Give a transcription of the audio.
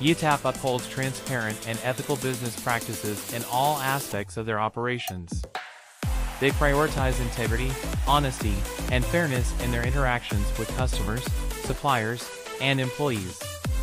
YITAP upholds transparent and ethical business practices in all aspects of their operations. They prioritize integrity, honesty, and fairness in their interactions with customers, suppliers, and employees.